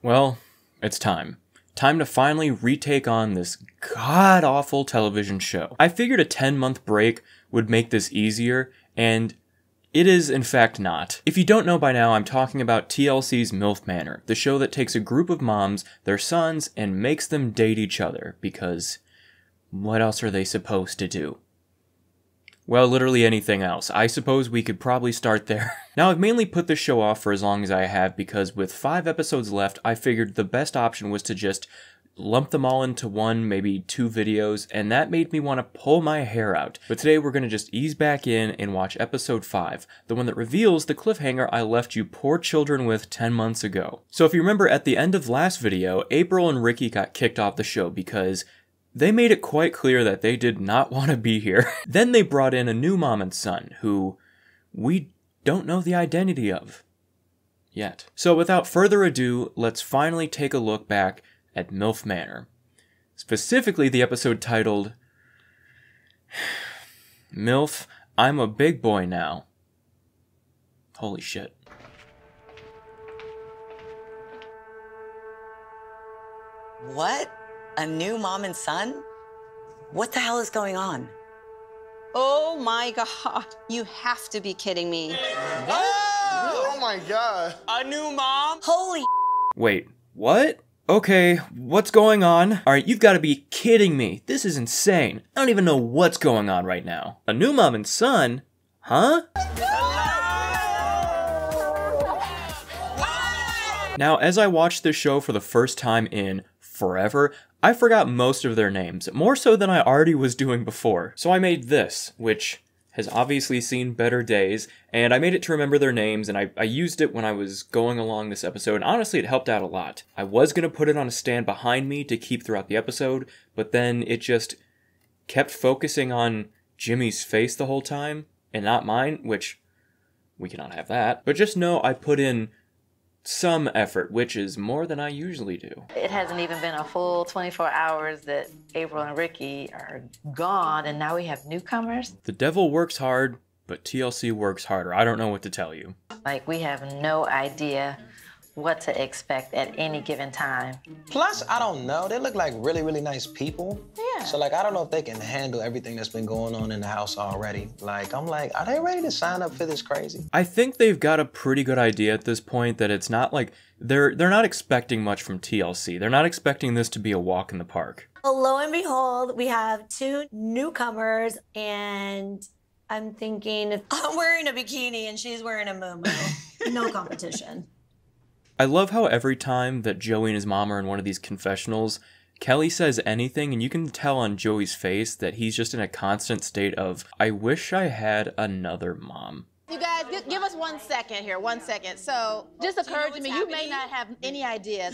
Well, it's time. Time to finally retake on this god-awful television show. I figured a 10-month break would make this easier, and it is in fact not. If you don't know by now, I'm talking about TLC's Milf Manor, the show that takes a group of moms, their sons, and makes them date each other, because what else are they supposed to do? Well, literally anything else. I suppose we could probably start there. Now, I've mainly put this show off for as long as I have because with 5 episodes left, I figured the best option was to just lump them all into one, maybe 2 videos, and that made me want to pull my hair out. But today we're going to just ease back in and watch episode 5, the one that reveals the cliffhanger I left you poor children with 10 months ago. So if you remember at the end of last video, April and Ricky got kicked off the show because they made it quite clear that they did not want to be here. Then they brought in a new mom and son, who we don't know the identity of yet. So without further ado, let's finally take a look back at Milf Manor. Specifically the episode titled, Milf, I'm a Big Boy Now. Holy shit. What? A new mom and son? What the hell is going on? Oh my God. You have to be kidding me. What? Oh my God. A new mom? Holy Wait, what? Okay, what's going on? Alright, you've got to be kidding me. This is insane. I don't even know what's going on right now. A new mom and son? Huh? Now, as I watched this show for the first time in forever, I forgot most of their names, more so than I already was doing before. So I made this, which has obviously seen better days, and I made it to remember their names, and I used it when I was going along this episode, and honestly it helped out a lot. I was going to put it on a stand behind me to keep throughout the episode, but then it just kept focusing on Jimmy's face the whole time, and not mine, which we cannot have that. But just know I put in some effort, which is more than I usually do. It hasn't even been a full 24 hours that April and Ricky are gone, and now we have newcomers. The devil works hard, but TLC works harder. I don't know what to tell you. Like, we have no idea what to expect at any given time. Plus, I don't know. They look like really, really nice people. Yeah. So, like, I don't know if they can handle everything that's been going on in the house already. Like, I'm like, are they ready to sign up for this crazy? I think they've got a pretty good idea at this point that it's not like they're not expecting much from TLC. They're not expecting this to be a walk in the park. Well, lo and behold, we have 2 newcomers, and I'm thinking I'm wearing a bikini and she's wearing a muumuu. No competition. I love how every time that Joey and his mom are in one of these confessionals, Kelly says anything and you can tell on Joey's face that he's just in a constant state of, I wish I had another mom. You guys, give us 1 second here, 1 second. So, just occurred to me, you may not have any idea.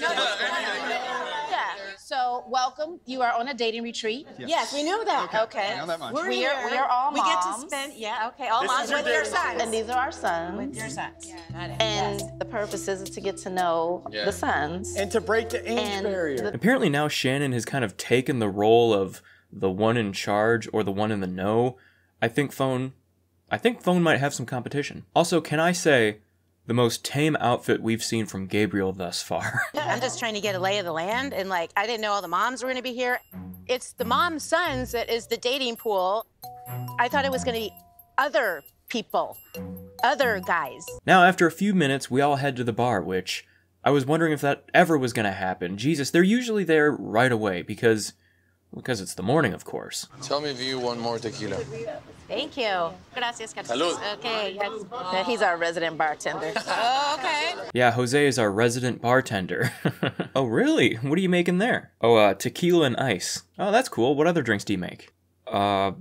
Yeah. So, welcome. You are on a dating retreat. Yes, we knew that. Okay. I know that much. We are all moms. We get to spend, yeah. Okay, all moms with their sons. And these are our sons. With your sons. And the purpose is to get to know the sons. And to break the age barrier. Apparently now Shannon has kind of taken the role of the one in charge or the one in the know. I think Phone might have some competition. Also, can I say, the most tame outfit we've seen from Gabriel thus far. I'm just trying to get a lay of the land, and like, I didn't know all the moms were gonna be here. It's the mom's sons that is the dating pool. I thought it was gonna be other people, other guys. Now, after a few minutes, we all head to the bar, which I was wondering if that ever was going to happen. Jesus, they're usually there right away because it's the morning, of course. Tell me if you want more tequila. Thank you. Gracias, Salud. Okay, yes. Yeah, he's our resident bartender. Oh, okay. Yeah, Jose is our resident bartender. Oh, really? What are you making there? Oh, tequila and ice. Oh, that's cool. What other drinks do you make? I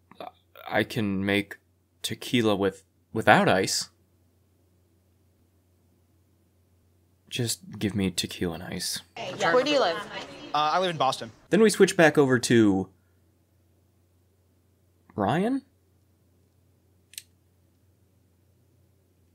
can make tequila without ice. Just give me tequila and ice. Where do you live? I live in Boston. Then we switch back over to Ryan?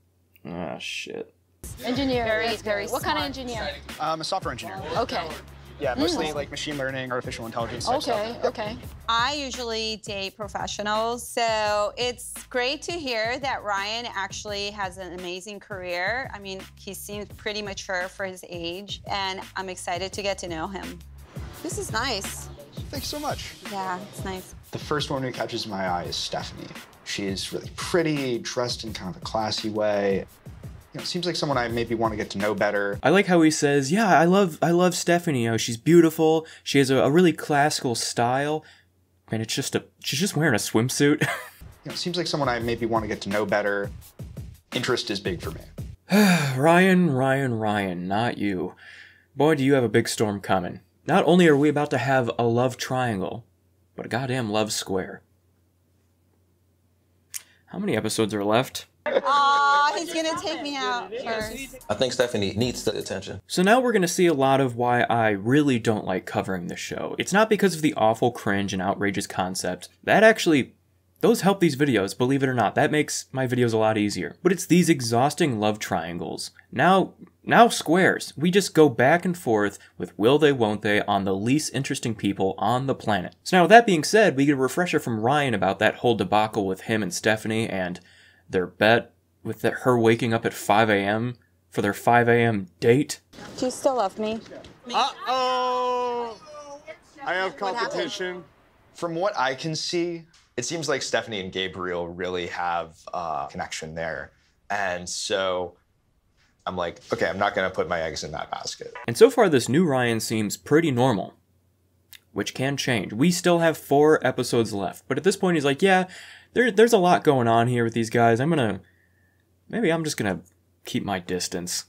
Ah, shit. Engineer. Very. What kind of engineer? I'm a software engineer. Okay. Yeah, mostly like machine learning, artificial intelligence type stuff. Okay. I usually date professionals, so it's great to hear that Ryan actually has an amazing career. I mean, he seems pretty mature for his age, and I'm excited to get to know him. This is nice. Thanks so much. Yeah, it's nice. The first one who catches my eye is Stephanie. She is really pretty, dressed in kind of a classy way. You know, seems like someone I maybe want to get to know better. I like how he says, yeah, I love Stephanie. You know, she's beautiful. She has a really classical style. Man, she's just wearing a swimsuit. You know, seems like someone I maybe want to get to know better. Interest is big for me. Ryan, not you. Boy, do you have a big storm coming. Not only are we about to have a love triangle, but a goddamn love square. How many episodes are left? Aw, he's gonna take me out first. I think Stephanie needs the attention. So now we're gonna see a lot of why I really don't like covering this show. It's not because of the awful cringe and outrageous concept. Those help these videos, believe it or not. That makes my videos a lot easier. But it's these exhausting love triangles. Now squares. We just go back and forth with will they, won't they on the least interesting people on the planet. So now with that being said, we get a refresher from Ryan about that whole debacle with him and Stephanie and their bet with her waking up at 5 a.m. for their 5 a.m. date. Do you still love me? Uh-oh! I have competition. From what I can see, it seems like Stephanie and Gabriel really have a connection there. And so I'm like, okay, I'm not gonna put my eggs in that basket. And so far this new Ryan seems pretty normal, which can change. We still have 4 episodes left, but at this point he's like, yeah, there's a lot going on here with these guys. Maybe I'm just gonna keep my distance.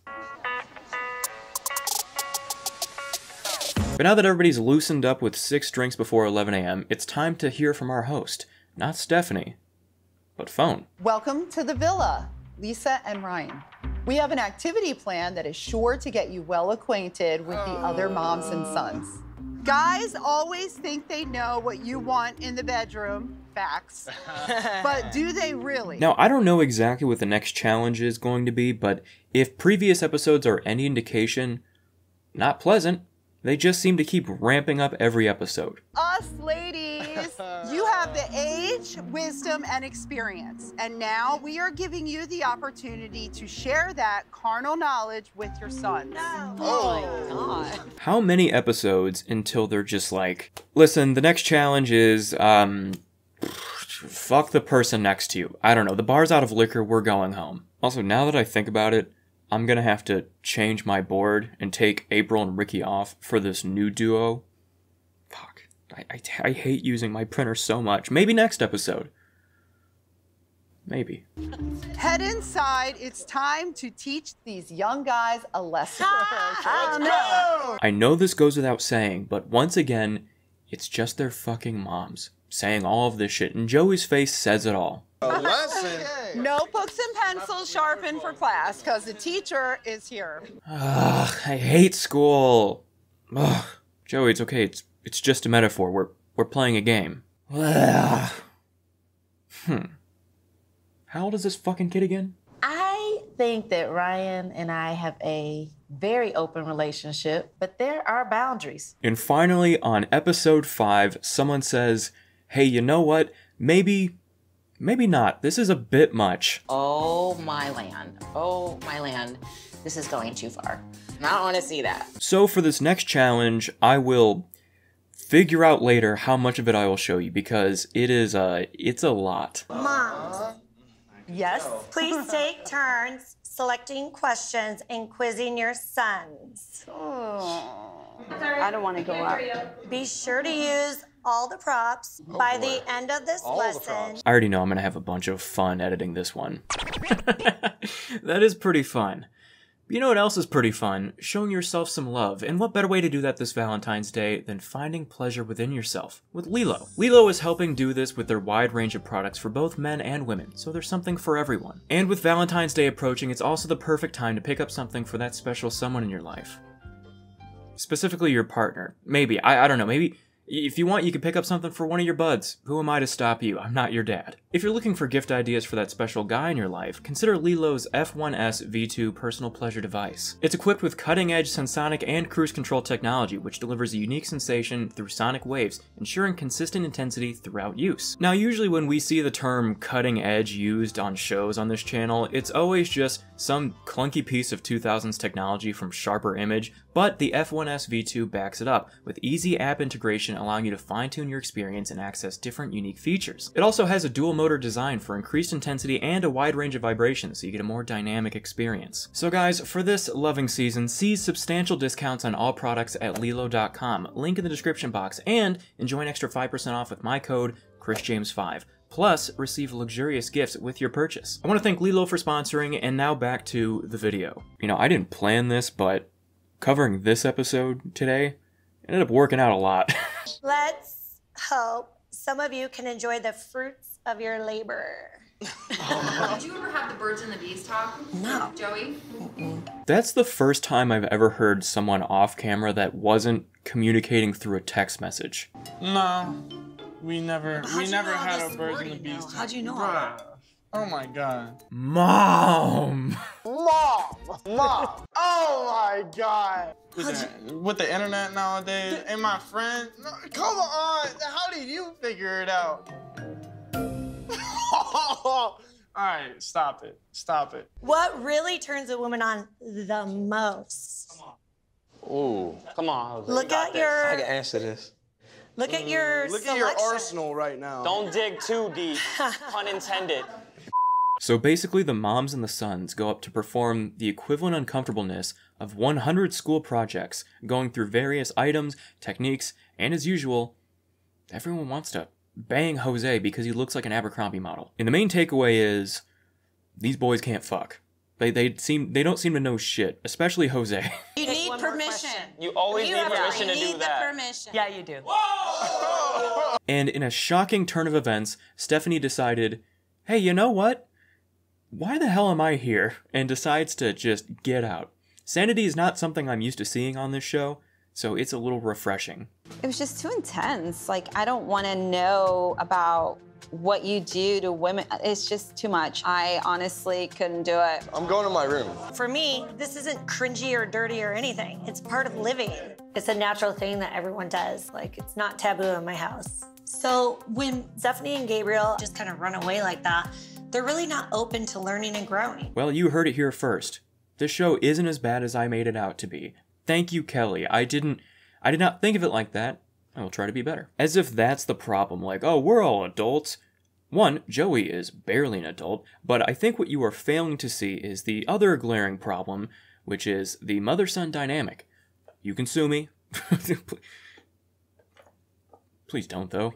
But now that everybody's loosened up with 6 drinks before 11 a.m., it's time to hear from our host. Not Stephanie, but phone. Welcome to the villa, Lisa and Ryan. We have an activity plan that is sure to get you well acquainted with the other moms and sons. Guys always think they know what you want in the bedroom. Facts. But do they really? Now, I don't know exactly what the next challenge is going to be, but if previous episodes are any indication, not pleasant. They just seem to keep ramping up every episode. Us ladies, you have the age, wisdom, and experience. And now we are giving you the opportunity to share that carnal knowledge with your sons. No. Oh my God. How many episodes until they're just like, listen, the next challenge is, fuck the person next to you. I don't know, the bar's out of liquor, we're going home. Also, now that I think about it, I'm gonna have to change my board and take April and Ricky off for this new duo. Fuck. I hate using my printer so much. Maybe next episode. Maybe. Head inside. It's time to teach these young guys a lesson. I know this goes without saying, but once again, it's just their fucking moms saying all of this shit, and Joey's face says it all. A lesson? Notebooks and pencils sharpened for class, because the teacher is here. Ugh, I hate school. Ugh. Joey, it's okay. It's just a metaphor. We're playing a game. Ugh. How old is this fucking kid again? I think that Ryan and I have a very open relationship, but there are boundaries. And finally, on episode 5, someone says, hey, you know what? Maybe not. This is a bit much. Oh my land. Oh my land. This is going too far. I don't want to see that. So for this next challenge, I will figure out later how much of it I will show you, because it's a lot. Moms. Yes? Please take turns selecting questions and quizzing your sons. I don't want to go up. Be sure to use all the props by the end of this lesson. I already know I'm going to have a bunch of fun editing this one. That is pretty fun. But you know what else is pretty fun? Showing yourself some love. And what better way to do that this Valentine's Day than finding pleasure within yourself with Lelo. Lelo is helping do this with their wide range of products for both men and women, so there's something for everyone. And with Valentine's Day approaching, it's also the perfect time to pick up something for that special someone in your life. Specifically your partner. Maybe, I don't know, maybe If you want, you can pick up something for one of your buds. Who am I to stop you? I'm not your dad. If you're looking for gift ideas for that special guy in your life, consider Lelo's F1S V2 personal pleasure device. It's equipped with cutting-edge sensonic and cruise control technology, which delivers a unique sensation through sonic waves, ensuring consistent intensity throughout use. Now, usually when we see the term cutting edge used on shows on this channel, it's always just some clunky piece of 2000s technology from Sharper Image, but the F1S V2 backs it up, with easy app integration allowing you to fine-tune your experience and access different unique features. It also has a dual motor design for increased intensity and a wide range of vibrations, so you get a more dynamic experience. So guys, for this loving season, seize substantial discounts on all products at Lelo.com, link in the description box, and enjoy an extra 5% off with my code ChrisJames5. Plus, receive luxurious gifts with your purchase. I want to thank Lelo for sponsoring, and now back to the video. You know, I didn't plan this, but covering this episode today ended up working out a lot. Let's hope some of you can enjoy the fruits of your labor. Did you ever have the birds and the bees talk? No. Joey? That's the first time I've ever heard someone off camera that wasn't communicating through a text message. No, we never had a birds and the bees talk. How'd you know? Bruh. Oh my god. Mom! Mom! Oh my god! With the internet nowadays, and my friends, no, come on! How did you figure it out? Alright, stop it. Stop it. What really turns a woman on the most? Ooh, come on, Jose. Look at your. I can answer this. Look at your. Look at your arsenal right now. Don't dig too deep. Pun intended. So basically, the moms and the sons go up to perform the equivalent uncomfortableness of 100 school projects, going through various items, techniques, and as usual, everyone wants to bang Jose because he looks like an Abercrombie model. And the main takeaway is, these boys can't fuck. They don't seem to know shit, especially Jose. You need permission. You always need permission to do that. Permission. Yeah, you do. And in a shocking turn of events, Stephanie decided, hey, you know what? Why the hell am I here? And decides to just get out. Sanity is not something I'm used to seeing on this show, so it's a little refreshing. It was just too intense. Like, I don't want to know about what you do to women. It's just too much. I honestly couldn't do it. I'm going to my room. For me, this isn't cringy or dirty or anything. It's part of living. It's a natural thing that everyone does. Like, it's not taboo in my house. So when Stephanie and Gabriel just kind of run away like that, they're really not open to learning and growing. Well, you heard it here first. This show isn't as bad as I made it out to be. Thank you, Kelly. I did not think of it like that. I will try to be better. As if that's the problem, like, oh, we're all adults. One, Joey is barely an adult, but I think what you are failing to see is the other glaring problem, which is the mother-son dynamic. You can sue me. Please don't, though.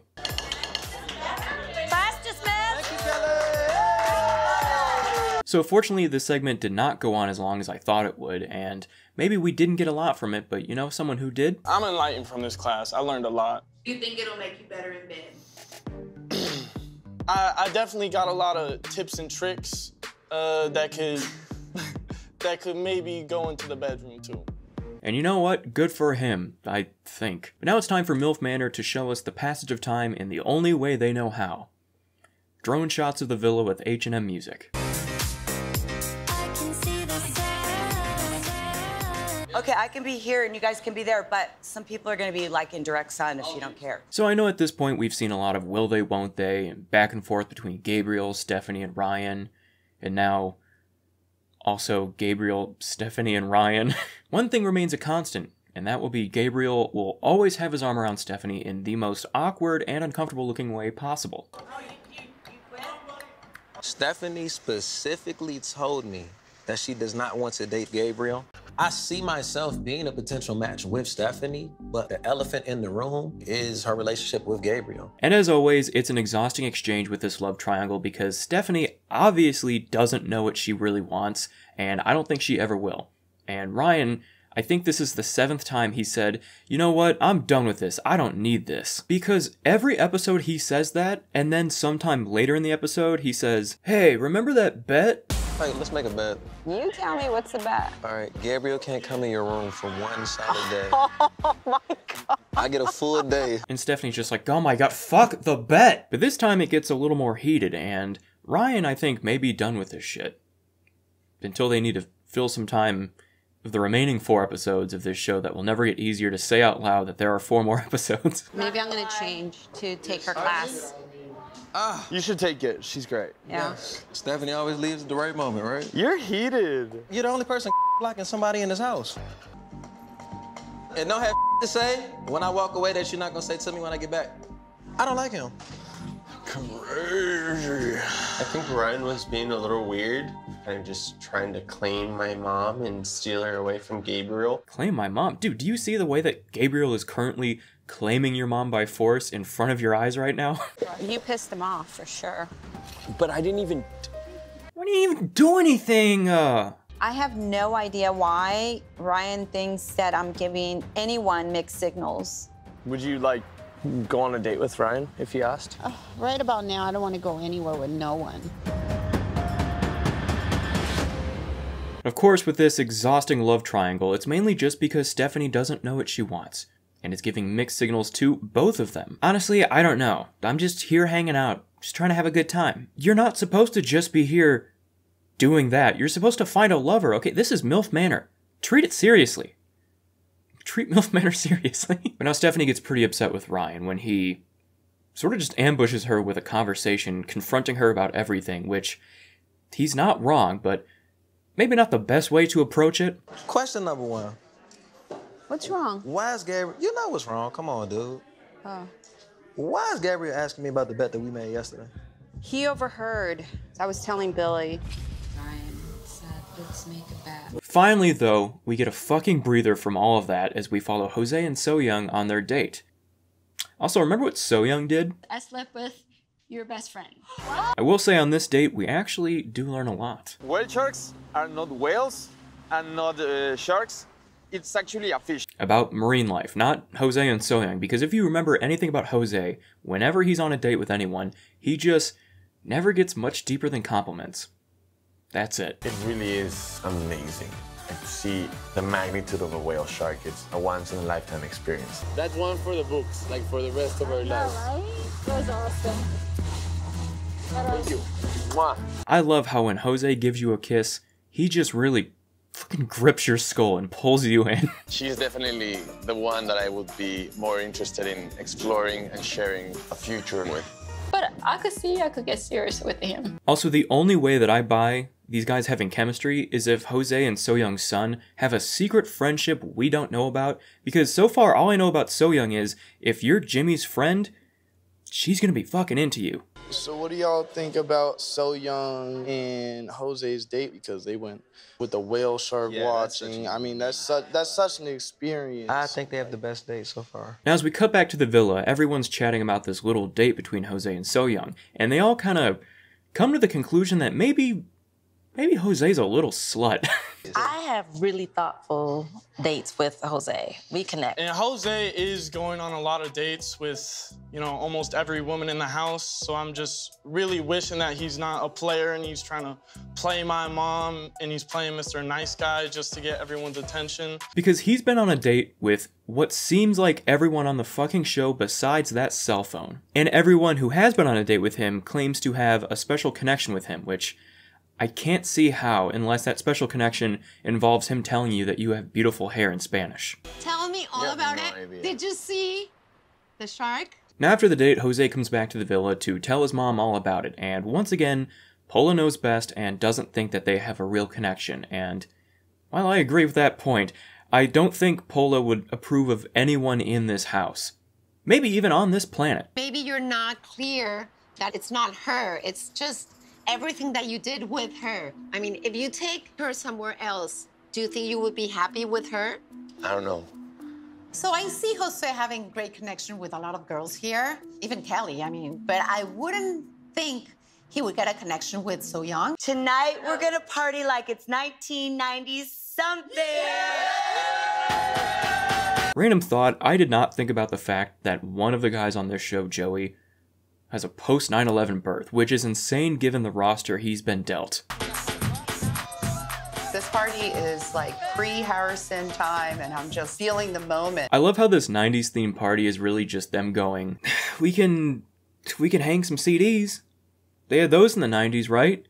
So fortunately, this segment did not go on as long as I thought it would, and maybe we didn't get a lot from it, but you know someone who did? I'm enlightened from this class. I learned a lot. You think it'll make you better in bed? I definitely got a lot of tips and tricks that could maybe go into the bedroom too. And you know what? Good for him, I think. But now it's time for Milf Manor to show us the passage of time in the only way they know how. Drone shots of the villa with H&M music. Okay, I can be here and you guys can be there, but some people are gonna be like in direct sun if you don't care. So I know at this point we've seen a lot of will they, won't they, and back and forth between Gabriel, Stephanie, and Ryan, and now also Gabriel, Stephanie, and Ryan. One thing remains a constant, and that will be Gabriel will always have his arm around Stephanie in the most awkward and uncomfortable looking way possible. Stephanie specifically told me that she does not want to date Gabriel. I see myself being a potential match with Stephanie, but the elephant in the room is her relationship with Gabriel. And as always, it's an exhausting exchange with this love triangle because Stephanie obviously doesn't know what she really wants, and I don't think she ever will. And Ryan, I think this is the 7th time he said, you know what, I'm done with this, I don't need this. Because every episode he says that, and then sometime later in the episode he says, hey, remember that bet? Hey, let's make a bet. You tell me what's the bet. All right, Gabriel can't come in your room for one solid day. Oh my God. I get a full day. And Stephanie's just like, oh my god, fuck the bet! But this time it gets a little more heated, and Ryan, I think, may be done with this shit. Until they need to fill some time of the remaining 4 episodes of this show that will never get easier to say out loud that there are 4 more episodes. Maybe I'm gonna change to take her class. You should take it. She's great. Yeah. Stephanie always leaves at the right moment, right? You're heated. You're the only person blocking somebody in this house. And don't have to say when I walk away that you're not gonna say to me when I get back. I don't like him. Crazy. I think Ryan was being a little weird. Kind of just trying to claim my mom and steal her away from Gabriel. Claim my mom? Dude, do you see the way that Gabriel is currently claiming your mom by force in front of your eyes right now? You pissed him off for sure. But I didn't even... Why didn't you even do anything? I have no idea why Ryan thinks that I'm giving anyone mixed signals. Would you, like, go on a date with Ryan if he asked? Right about now, I don't want to go anywhere with no one. Of course, with this exhausting love triangle, it's mainly just because Stephanie doesn't know what she wants, and is giving mixed signals to both of them. Honestly, I don't know. I'm just here hanging out, just trying to have a good time. You're not supposed to just be here doing that. You're supposed to find a lover, okay? This is Milf Manor. Treat it seriously. Treat Milf Manor seriously. But now Stephanie gets pretty upset with Ryan when he sort of just ambushes her with a conversation, confronting her about everything, which he's not wrong, but maybe not the best way to approach it. Question number 1. What's wrong? Why is Gabriel... You know what's wrong. Come on, dude. Oh. Why is Gabriel asking me about the bet that we made yesterday? He overheard. I was telling Billy. Ryan said, let's make a bet. Finally, though, we get a fucking breather from all of that as we follow Jose and So-Young on their date. Also, remember what So-Young did? I slept with your best friend. I will say on this date, we actually do learn a lot. Whale sharks are not whales and not sharks. It's actually a fish. About marine life, not Jose and So-Young, because if you remember anything about Jose, whenever he's on a date with anyone, he just never gets much deeper than compliments. That's it. It really is amazing. And to see the magnitude of a whale shark, it's a once-in-a-lifetime experience. That's one for the books, like for the rest of our lives. Right? That was awesome. Thank you. Mwah. I love how when Jose gives you a kiss, he just really fucking grips your skull and pulls you in. She's definitely the one that I would be more interested in exploring and sharing a future with. But I could see I could get serious with him. Also, the only way that I buy these guys having chemistry is if Jose and So-Young's son have a secret friendship we don't know about, because so far all I know about So-Young is if you're Jimmy's friend, she's gonna be fucking into you. So what do y'all think about So-Young and Jose's date? Because they went with the whale shark watching. I mean, that's such an experience. I think they have the best date so far. Now as we cut back to the villa, everyone's chatting about this little date between Jose and So-Young, and they all kind of come to the conclusion that maybe Jose's a little slut. I have really thoughtful dates with Jose. We connect. And Jose is going on a lot of dates with, you know, almost every woman in the house. So I'm just really wishing that he's not a player and he's trying to play my mom and he's playing Mr. Nice Guy just to get everyone's attention. Because he's been on a date with what seems like everyone on the fucking show besides that cell phone. And everyone who has been on a date with him claims to have a special connection with him, which I can't see how unless that special connection involves him telling you that you have beautiful hair in Spanish. Tell me all about it. Did you see the shark? Now after the date, Jose comes back to the villa to tell his mom all about it, and once again, Pola knows best and doesn't think that they have a real connection, and while I agree with that point, I don't think Pola would approve of anyone in this house. Maybe even on this planet. Maybe you're not clear that it's not her, it's just everything that you did with her. I mean, if you take her somewhere else, do you think you would be happy with her? I don't know. So I see Jose having great connection with a lot of girls here, even Kelly, I mean, but I wouldn't think he would get a connection with So-Young. Tonight, we're gonna party like it's 1990 something. Random thought, I did not think about the fact that one of the guys on this show, Joey, has a post 9/11 birth, which is insane given the roster he's been dealt. This party is like pre-Harrison time, and I'm just feeling the moment. I love how this 90s themed party is really just them going, we can hang some CDs. They had those in the 90s, right?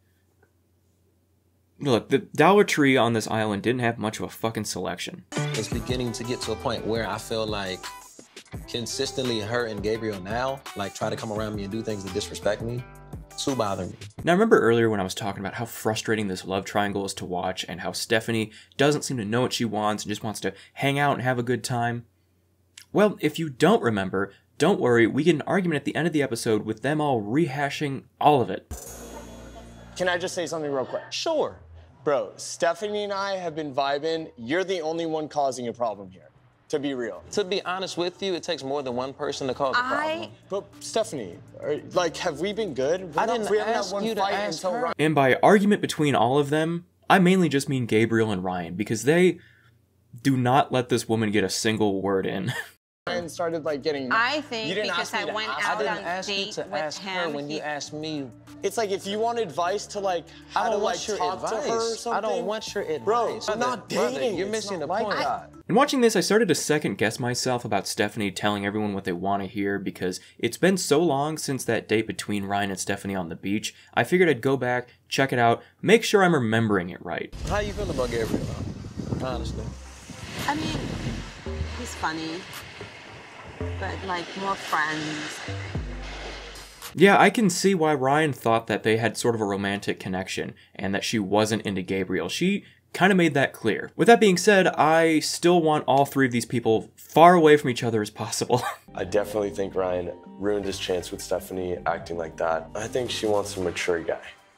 Look, the Dollar Tree on this island didn't have much of a fucking selection. It's beginning to get to a point where I feel like consistently her and Gabriel now, like, try to come around me and do things that disrespect me. Too bother me. Now, remember earlier when I was talking about how frustrating this love triangle is to watch and how Stephanie doesn't seem to know what she wants and just wants to hang out and have a good time? Well, if you don't remember, don't worry, we get an argument at the end of the episode with them all rehashing all of it. Can I just say something real quick? Sure. Bro, Stephanie and I have been vibing. You're the only one causing a problem here, to be real. To be honest with you, it takes more than one person to cause a problem. But Stephanie, have we been good? I didn't ask you to ask her. And by argument between all of them, I mainly just mean Gabriel and Ryan, because they do not let this woman get a single word in. Ryan started like getting. I think because I went out on a date with him. When you asked me, it's like if you want advice to like how to like talk to her or something. I don't want your advice. Bro, I'm not dating. You're missing the point. In watching this, I started to second guess myself about Stephanie telling everyone what they want to hear, because it's been so long since that date between Ryan and Stephanie on the beach. I figured I'd go back, check it out, make sure I'm remembering it right. How you feel about Gabriel, honestly? I mean, he's funny, but like more friends. Yeah, I can see why Ryan thought that they had sort of a romantic connection and that she wasn't into Gabriel. She kind of made that clear. With that being said, I still want all three of these people far away from each other as possible. I definitely think Ryan ruined his chance with Stephanie acting like that. I think she wants a mature guy.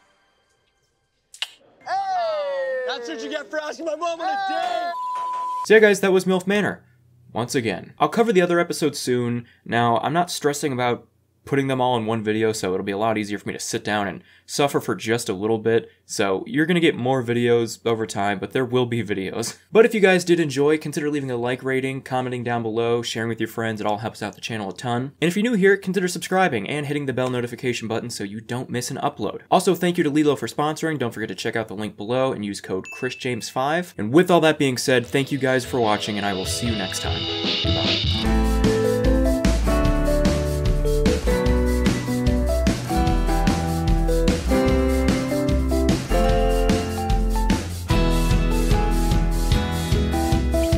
Hey! That's what you get for asking my mom on a date! So yeah guys, that was Milf Manor. Once again. I'll cover the other episodes soon. Now, I'm not stressing about putting them all in one video, so it'll be a lot easier for me to sit down and suffer for just a little bit. So you're gonna get more videos over time, but there will be videos. But if you guys did enjoy, consider leaving a like rating, commenting down below, sharing with your friends. It all helps out the channel a ton. And if you're new here, consider subscribing and hitting the bell notification button so you don't miss an upload. Also, thank you to Lelo for sponsoring. Don't forget to check out the link below and use code ChrisJames5. And with all that being said, thank you guys for watching, and I will see you next time. Goodbye.